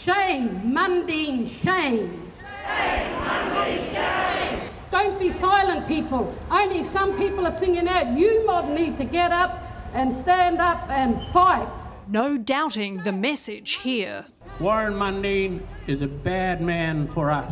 Shame, Mundine, shame. Shame, Mundine, shame. Don't be silent, people. Only some people are singing out. You mob need to get up and stand up and fight. No doubting the message here. Warren Mundine is a bad man for us.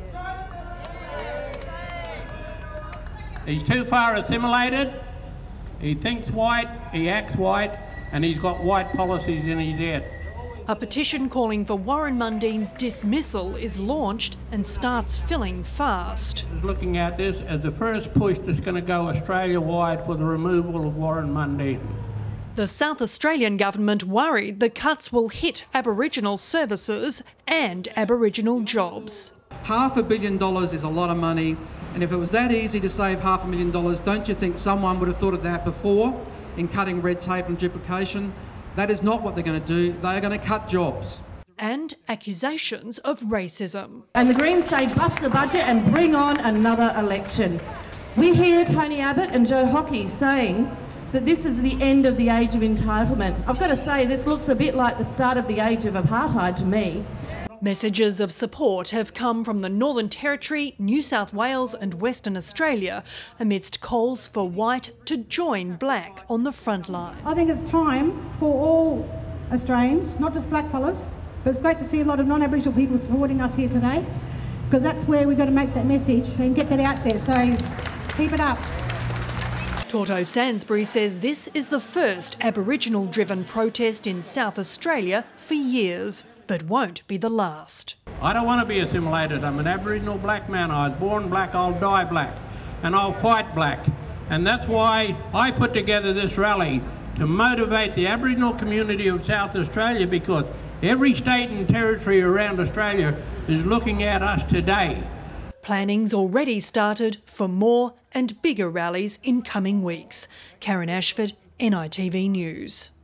He's too far assimilated. He thinks white, he acts white, and he's got white policies in his head. A petition calling for Warren Mundine's dismissal is launched and starts filling fast. Looking at this as the first push that's going to go Australia-wide for the removal of Warren Mundine. The South Australian government worried the cuts will hit Aboriginal services and Aboriginal jobs. $500 million is a lot of money, and if it was that easy to save $500,000, don't you think someone would have thought of that before in cutting red tape and duplication? That is not what they're going to do. They are going to cut jobs. And accusations of racism. And the Greens say bust the budget and bring on another election. We hear Tony Abbott and Joe Hockey saying that this is the end of the age of entitlement. I've got to say, this looks a bit like the start of the age of apartheid to me. Messages of support have come from the Northern Territory, New South Wales and Western Australia amidst calls for white to join black on the front line. I think it's time for all Australians, not just blackfellas, but it's great to see a lot of non-Aboriginal people supporting us here today, because that's where we've got to make that message and get that out there, so keep it up. Tauto Sansbury says this is the first Aboriginal-driven protest in South Australia for years, but won't be the last. I don't want to be assimilated. I'm an Aboriginal black man. I was born black, I'll die black, and I'll fight black. And that's why I put together this rally, to motivate the Aboriginal community of South Australia, because every state and territory around Australia is looking at us today. Planning's already started for more and bigger rallies in coming weeks. Karen Ashford, NITV News.